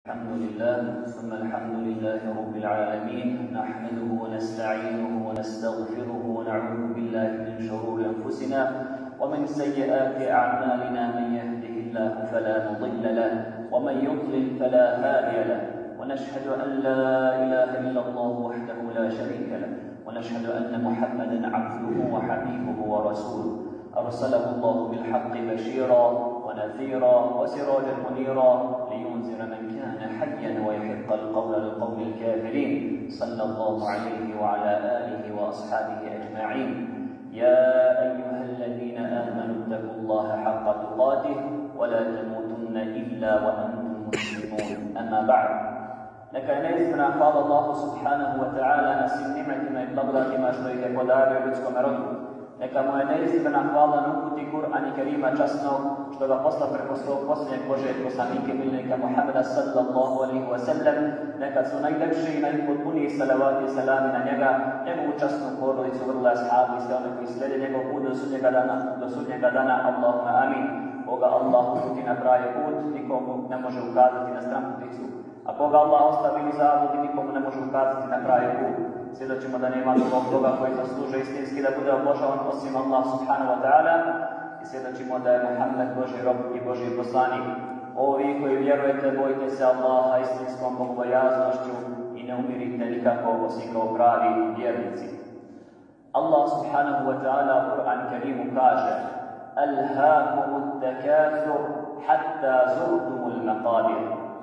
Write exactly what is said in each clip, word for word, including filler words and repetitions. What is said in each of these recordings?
الحمد لله ثم الحمد لله رب العالمين نحمده ونستعينه ونستغفره ونعوذ بالله من شرور أنفسنا ومن سيئات أعمالنا من يهده الله فلا مضل له ومن يضلل فلا هادي له ونشهد أن لا إله إلا الله وحده لا شريك له ونشهد أن محمدا عبده وحبيبه ورسوله أرسله الله بالحق بشيرا ونذيرا وسراجا منيرا لينذر من كان حيا ويحق القول للقوم الكافرين صلى الله عليه وعلى آله وأصحابه أجمعين. يا أيها الذين آمنوا اتقوا الله حق تقاته ولا تموتن إلا وأنتم مسلمون. أما بعد. Neka je neizmjerna hvala Allahu subhanahu wa ta'ala na svim nimetima i blagodatima što ih je podario ljudskom rodu. Neka mu je neizmjerna hvala na uputi Kur'an i Kerima časnog što ga posla preko svog posljednjeg Božeg poslanika i miljenika Muhammeda sallallahu alaihi wa sallam. Neka su najljepši i najpotpuniji salavati i salami na njega, njegovu časnu porodicu, vrlo ashabi i sve one koji slijede njegov put do sudnjega dana, do sudnjega dana. Allahumma amin. Koga Allah uputi na pravi put, nikomu ne može ukazati na stran puticu. A koga Allah ostavi u zabludi, nikomu ne može ukazati na pravi put. Svjedočimo da nema drugog Boga koji zaslužuje istinski da bude obožavan osim Allah subhanahu wa ta'ala i svjedočimo da je Muhammed Božji rob i Božji poslanik. Ovi koji vjerujete, bojite se Allaha istinskom bogobojaznošću i ne umirite nikako osim kao pravi vjernici. Allah subhanahu wa ta'ala u Kur'an Kerimu kaže: Alhaakumut takathur hatta zurtumul maqabir.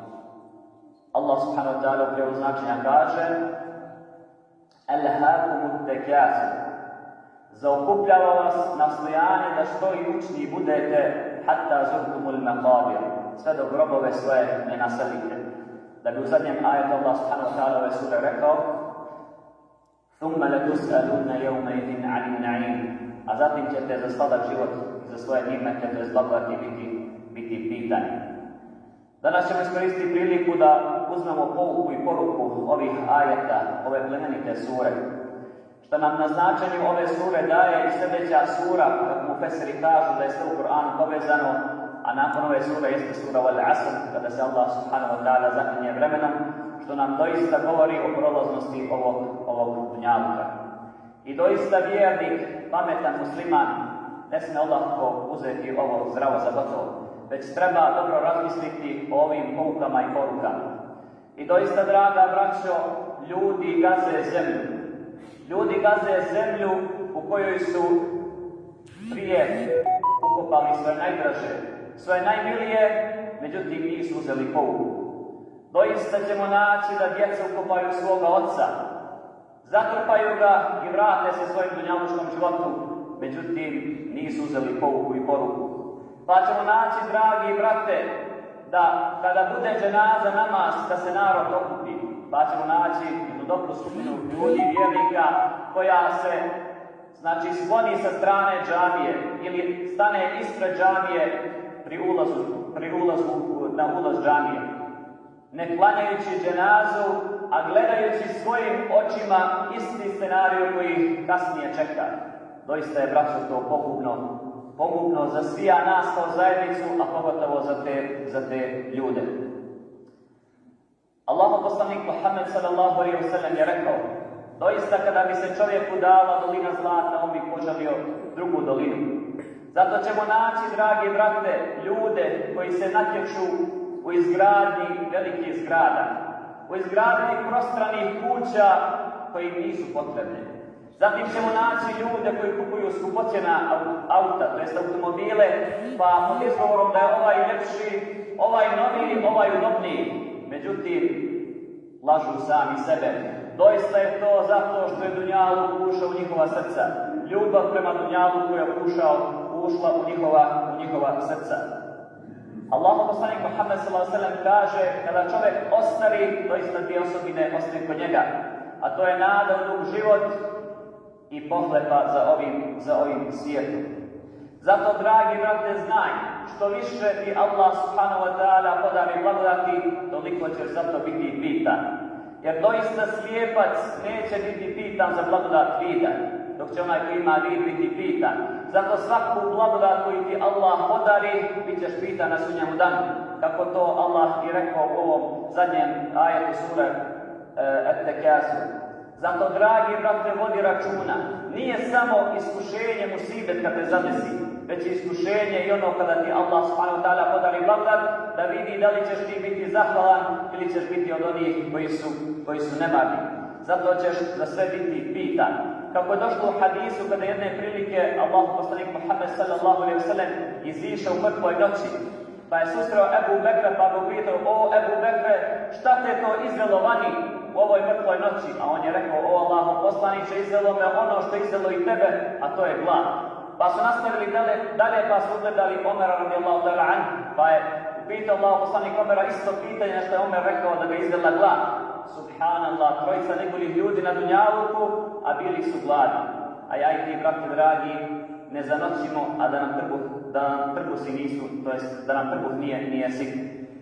Allah subhanahu wa ta'ala u prijevodu značenja kaže: Alhaakumut takathur, zaokupljava vas nastojanje da što imućniji budete hatta zurtumul maqabir, sve do grobove svoje ne naselite. Da bi u zadnjem ajetu Allah subhanahu wa ta'ala ove sure rekao: Thumma latus'alunna yawma'idhin 'anil na'im, a zatim ćete za sladak život i za svoje nimete bez blagodati biti, biti pitani. Danas ćemo iskoristiti priliku da uzmemo pouku i poruku ovih ajeta, ove plemenite sure. Što nam na značenju ove sure daje i sljedeća sura, kako mu fesiri kažu da je sve u Kur'anu povezano, a nakon ove sure jeste sura Al-Asr, kada se Allah subhanahu wa ta'ala zaklinje vremenom, što nam doista govori o prolaznosti ovog, ovog dunjaluka. I doista vjernik, pametan musliman, ne smije olako uzeti ovo zdravo za gotovo, već treba dobro razmisliti o ovim poukama i porukama. I doista, draga braćo, ljudi gaze zemlju. Ljudi gaze zemlju u kojoj su prije ukopali svoje najdraže, svoje najmilije, međutim nisu uzeli pouku. Doista ćemo naći da djeca ukopaju svoga oca, zatrpaju ga i vrate se svojim dunjalučkom životu, međutim nisu uzeli pouku i poruku. Pa ćemo naći, dragi brate, da kada bude dženaza namaz, da se narod okupi. Pa ćemo naći jednu dobru skupinu ljudi, vjernika, koja se, znači, skloni sa strane džamije ili stane ispred džamije pri ulazu, pri ulazu na ulaz džamije. Ne klanjajući dženazu, a gledajući svojim očima isti scenarij koji kasnije čeka. Doista je, braćo, to pogubno. Pogubno za svija nas kao zajednicu, a pogotovo za te, za te ljude. Allahov poslanik Muhammed sallallahu alejhi ve sellem je rekao: doista kada bi se čovjeku dala dolina zlata, on bi poželio drugu dolinu. Zato ćemo naći, dragi brate, ljude koji se natječu u izgradnji velikih zgrada, u izgradnji prostranih kuća koji im nisu potrebne. Zatim ćemo naći ljude koji kupuju skupocjena auta, to jest automobile, pa pod izgovorom da je ovaj ljepši, ovaj noviji, ovaj udobniji. Međutim, lažu sami sebe. Doista je to zato što je dunjaluk ušao u njihova srca. Ljubav prema dunjaluku je ušao, ušla u njihova, u njihova srca. Allahov poslanik Muhammed sallallahu alejhi ve sellem kaže: kada čovjek ostari, doista dvije osobine ostaju kod njega, a to je nada u dug život i pohlepa za ovim, za ovim svijetom. Zato, dragi brate, znaj, što više ti Allah subhanahu wa ta'ala podari blagodati, toliko ćeš zato biti pitan. Jer doista slijepac neće biti pitan za blagodat vida, dok će onaj koji ima vid biti pitan. Zato svaku blagodat koju ti Allah podari, bit ćeš pitan na sudnjemu danu. kako to Allah i rekao u ovom zadnjem ajetu sure Et-Tekasur. Zato, dragi brate, vodi računa, nije samo iskušenje musibet kad te zadesi, već iskušenje i ono kada ti Allah subhanahu wa ta'ala podari blagodat, da vidi da li ćeš ti biti zahvalan ili ćeš biti od onih koji su, koji su nemarni. Zato ćeš za sve biti pitan. Kako je došlo u hadisu kada jedne prilike Allah poslanik Muhammed sallallahu alejhi ve sellem izišao u mrtvoj noći, pa je susreo Ebu Bekra pa ga upitao: o Ebu Bekre, šta te to izvelo vani u ovoj mrtvoj noći? A on je rekao: o Allahov poslaniče, izvelo me ono što je izvelo i tebe, a to je glad. Pa su nastavili dalje, dalje pa su ugledali Omera radijallahu ta'ala anhu, pa je upitao Allahov poslanik Omera isto pitanje što je Omer rekao da ga izvela glad. Subhanallah, trojica najboljih ljudi na dunjaluku, a bili su gladni. A ja i ti, brati dragi, ne zanoćimo, a da nam trbuh, da nam trbusi nisu, to jest da nam trbuh nije, nije sit.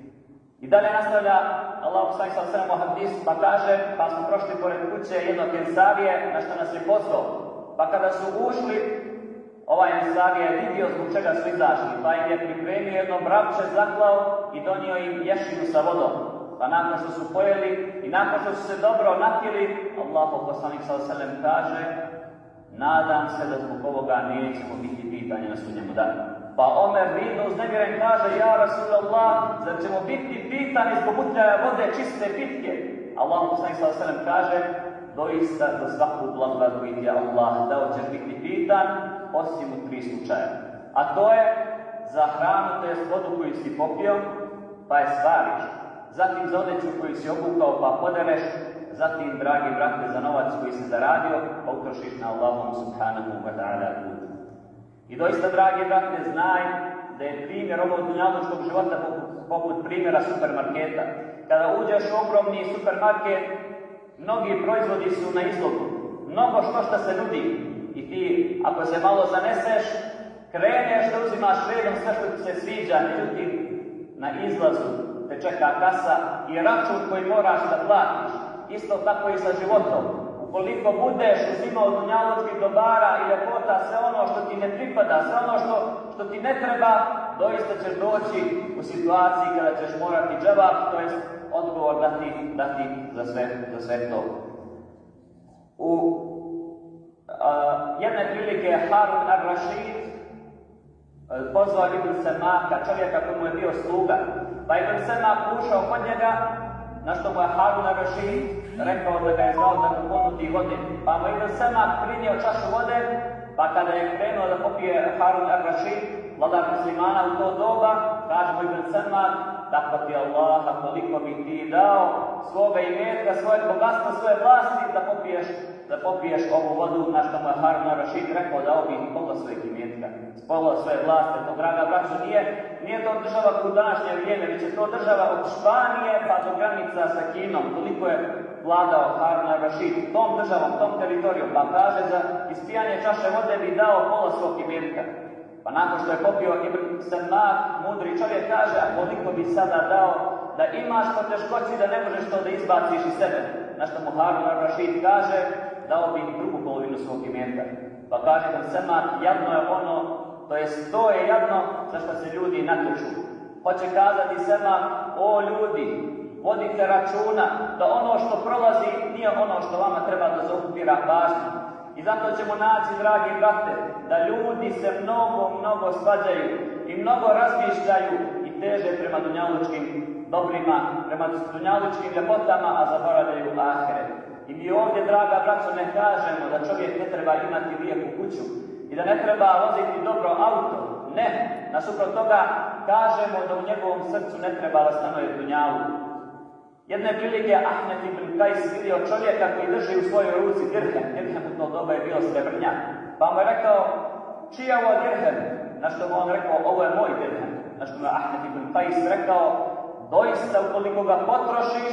I dalje nastavlja Allah poslanik sallallahu alejhi ve sellem u hadisu, pa kaže: pa smo prošli pored kuće jednog Ensarije, na što nas je pozvao. Pa kada su ušli, ovaj Ensarije je vidio zbog čega su izašli, pa im je pripremio jedno bravče, zaklao i donio im ješinu sa vodom. Pa nakon što su pojeli i nakon što su se dobro napili, Allahov poslanik sallallahu alejhi ve sellem kaže: nadam se da zbog ovoga nećemo biti pitanje na sudnjem danu. Pa Omer vidno uznemiren kaže: ja Rasulallah, zar ćemo biti pitani zbog utljaja vode čiste pitke? Allahov poslanik sallallahu alejhi ve sellem kaže: doista za svaku blagodat koju ti je Allah dao ćeš biti pitan, osim u tri slučaja. A to je za hranu, to jest vodu koju si popio, pa je svariš. Zatim za odeću koju si obukao pa podereš, zatim, dragi brate, za novac koji si zaradio, pa utrošiš na Allahom subhanahu wa ta'ala put. I doista, dragi brate, znaj da je primjer ovog dunjalučkog života poput, poput primjera supermarketa. Kada uđeš u ogromni supermarket, mnogi proizvodi su na izlogu, mnogo što što se nudi. I ti, ako se malo zaneseš, kreneš da uzimaš redom sve što ti se sviđa, međutim, na izlazu te čeka kasa i račun koji moraš da platiš. Isto tako i sa životom. Ukoliko budeš uzimao dunjalučkih dobara i ljepota, sve ono što ti ne pripada, sve ono što, što ti ne treba, doista ćeš doći u situaciji kada ćeš morati dževab, to jest odgovor dati, dati za, sve, za sve to. U a, jedne prilike Harun ar-Rašid pozvao Ibn Semaka, čovjeka koji mu je bio sluga. Pa Ibn Semak ušao kod njega, na što mu je Harun ar-Rašid rekao da ga je zvao da mu ponudi vode. Pa mu Ibn Semak prinio čašu vode, pa kada je krenuo da popije Harun ar-Rašid, vladar muslimana u to doba, kaže mu Ibn Semak: tako ti Allah, koliko bi ti dao svoga imetka, svoje bogatstva, svoje vlasti da popiješ, da popiješ ovu vodu, na što mu je Harun ar-Rašid rekao da obi pola svojeg imetka, pola svoje vlasti. To, draga braćo, nije, nije to država u današnje vrijeme, već je to država od Španije pa do granica sa Kinom. Toliko je vladao Harun ar-Rašid tom državom, tom teritorijom. Pa kaže za ispijanje čaše vode bi dao pola svog imetka. Pa nakon što je popio Ibn Semak, mudri čovjek, kaže: a koliko bi sada dao da imaš poteškoći da ne možeš to da izbaciš iz sebe? Na što mu Harun ar-Rašid kaže: dao bi drugu polovinu svog imetka. Pa kaže Ibn Semak: jadno je ono, to jest to je jadno za što se ljudi natječu. Hoće kazati Semak: o ljudi, vodite računa da ono što prolazi nije ono što vama treba da zaokupira pažnju. I zato ćemo naći, dragi brate, da ljudi se mnogo, mnogo svađaju i mnogo razmišljaju i teže prema dunjalučkim dobrima, prema dunjalučkim ljepotama, a zaboravljaju ahiret. I mi ovdje, draga braćo, ne kažemo da čovjek ne treba imati lijepu kuću i da ne treba voziti dobro auto. Ne, nasuprot toga kažemo da u njegovom srcu ne treba da stanuje dunjalu. Jedne prilike Ahmed ibn Kajs vidio čovjeka koji drži u svojoj ruci dirhem. Dirhem u to doba je bio srebrnjak. Pa mu je rekao: čiji je ovo dirhem? Na što mu on rekao: ovo je moj dirhem. Na što mu je Ahmed ibn Kajs rekao: doista ukoliko ga potrošiš,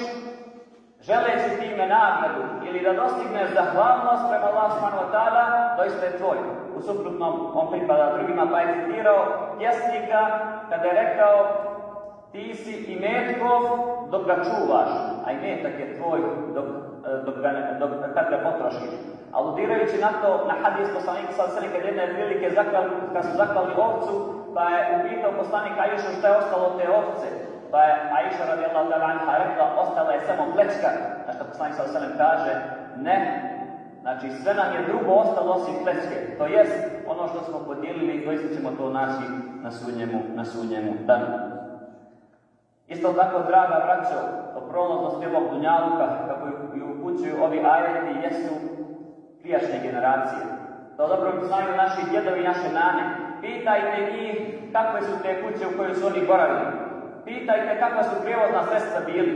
želeći time nagradu ili da dostigneš zahvalnost prema Allahu subhanahu wa ta'ala, doista je tvoj. U suprotnom, on pripada drugima, pa je citirao pjesnika kada je rekao: ti si imetkov dok ga čuvaš, a imetak je tvoj dok, dok ga, dok, kad ga potrošiš. Aludirajući na to, na hadis poslanika sallallahu alejhi ve sellem, kad jedne prilike kad su zaklali ovcu, pa je upitao poslanika Ajšu šta je ostalo te ovce. Pa je Aisha radijallahu ta'ala anha rekla, ostala je samo plećka, na što poslanik sallallahu alejhi ve sellem kaže, ne, znači sve nam je drugo ostalo osim plećke, to jest ono što smo podijelili, doista ćemo to naći na sudnjemu, na sudnjemu danu. Isto tako, draga braćo, o prolaznosti ovog dunjaluka, kako i upućuju ovi ajeti, jesu prijašnje generacije. To dobro znaju naši djedovi i naše nane. Pitajte njih kakve su te kuće u kojoj su oni boravili. Pitajte kakva su prijevozna sredstva bili.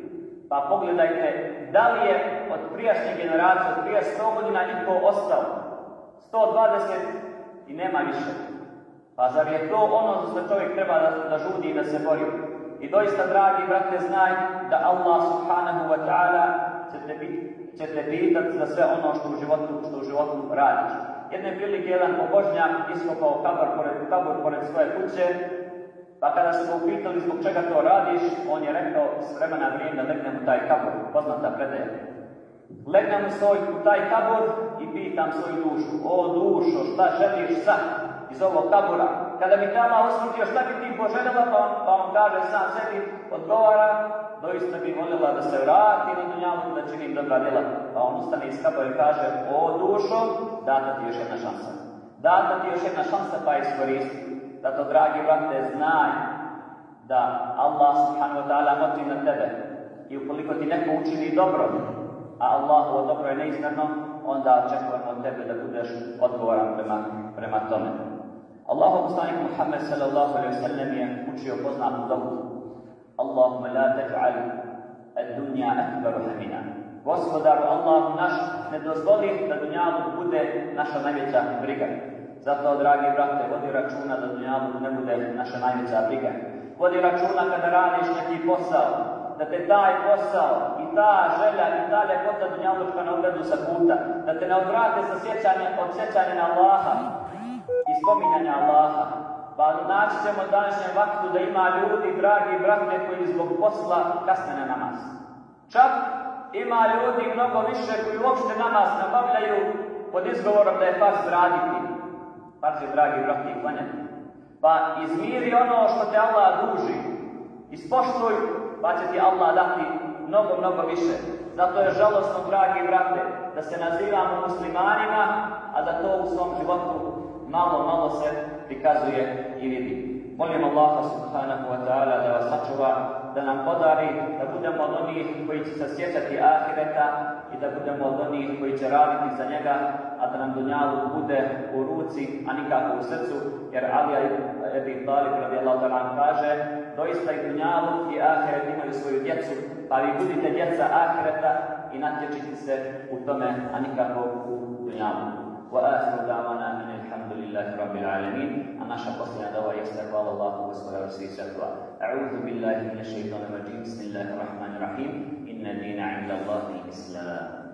Pa pogledajte da li je od prijašnje generacije, od prije sto godina niko ostao. sto dvadeset i nema više. Pa zar je to ono za što čovjek treba da, da žudi i da se bori? I doista, dragi brate, znaj da Allah subhanahu wa ta'ala će te pitati za sve ono što u životu, što u životu radiš. Jedne prilike jedan pobožnjak iskopao kabor pored, kabor pored svoje kuće, pa kada su ga upitali zbog čega to radiš, on je rekao s vremena vrijeme legnem u taj kabor, poznata predaja. Legnem u taj kabor i pitam svoju dušu, o dušo, šta želiš sad iz ovog kabora? Kada bi tamo osvrtio šta bi ti poželjela, pa on, pa on kaže sam sebi, odgovara, doista bi voljela da se vrati na dunjalu, da činim dobra djela. Pa on ustane iz kabora i kaže, o dušo, data ti još jedna šansa. Data ti još jedna šansa, pa iskoristi. Zato, dragi brate, znaj da Allah subhanahu wa ta'ala moći na tebe. I ukoliko ti neko učini dobro, a Allahovo dobro je neizmjerno, onda očekujemo od tebe da budeš odgovoran prema, prema tome. Allahov poslanik Muhammed sallallahu alejhi ve sellem je učio poznatu dovu. Allahumma la taj'al ad-dunya akbar hamina. Gospodaru Allahu naš, ne dozvoli da dunjaluk bude naša najveća briga. Zato, dragi brate, vodi računa da dunjaluk ne bude naša najveća briga. Vodi računa kada radiš neki posao, da te taj posao i ta želja i ta ljepota dunjalučka ne odvedu sa puta, da te ne odvrate sa sjećanje, od sjećanja na Allaha i spominjanja Allaha. Pa naći ćemo današnjem vaktu da ima ljudi, dragi brate, koji zbog posla kasne na namaz. Čak ima ljudi mnogo više koji uopšte namaz nabavljaju pod izgovorom da je farz raditi. Farz je, dragi brate, i klanjati. Pa izmiri ono što te Allah duži. Ispoštuj, pa će ti Allah dati mnogo, mnogo više. Zato je žalosno, dragi brate, da se nazivamo muslimanima, a da to u svom životu malo, malo se prikazuje i vidi. Molim Allaha subhanahu wa ta'ala da vas sačuva, da nam podari, da budemo od onih koji će se sjećati ahireta i da budemo od onih koji će raditi za njega, a da nam dunjaluk bude u ruci, a nikako u srcu, jer Alija ibn Talib radijallahu ta'ala kaže, doista i dunjaluk i ahiret imaju svoju djecu, pa vi budite djeca ahireta i natječite se u tome, a nikako u dunjaluku. وآخر دعوانا أن الحمد لله رب العالمين. أنا شخصنا دواء يستقبل الله وسوى رسيسة. أعوذ بالله من الشيطان الرجيم. بسم الله الرحمن الرحيم. إن الدين عند الله الإسلام.